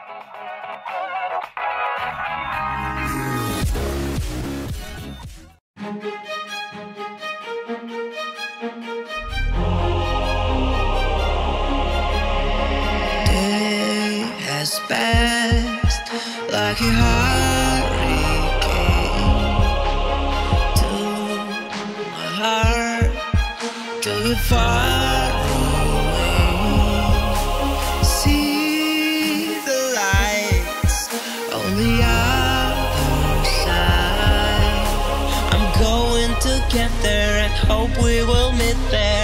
Day has passed like a hurricane to my heart, till you're far away. See the lights on the other side. I'm going to get there and hope we will meet there.